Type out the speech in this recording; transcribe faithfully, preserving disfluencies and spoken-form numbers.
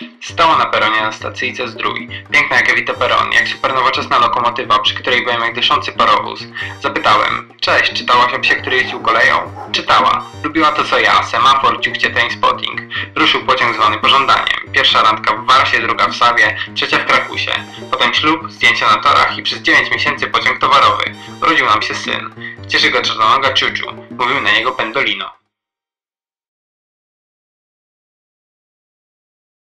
Stała na peronie na stacyjce Zdrój. Piękna jak Evita Peron, jak super nowoczesna lokomotywa, przy której byłem jak dyszący parowóz. Zapytałem: cześć, czytałaś o psie, który jeździł koleją? Czytała. Lubiła to co ja, semafor, ciuchcie, trainspotting. Ruszył pociąg zwany pożądaniem. Pierwsza randka w Warsie, druga w Sawie, trzecia w Krakusie. Potem ślub, zdjęcia na torach i przez dziewięć miesięcy pociąg towarowy. Urodził nam się syn. Cieszy go czerwonoga Ciuciu. Mówimy na niego Pendolino.